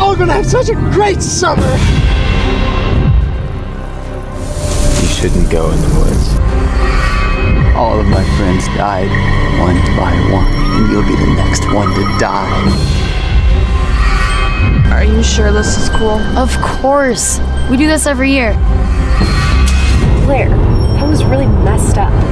all gonna have such a great summer. You shouldn't go in the woods. All of my friends died, one by one, and you'll be the next one to die. Are you sure this is cool? Of course. We do this every year. Blair, that was really messed up.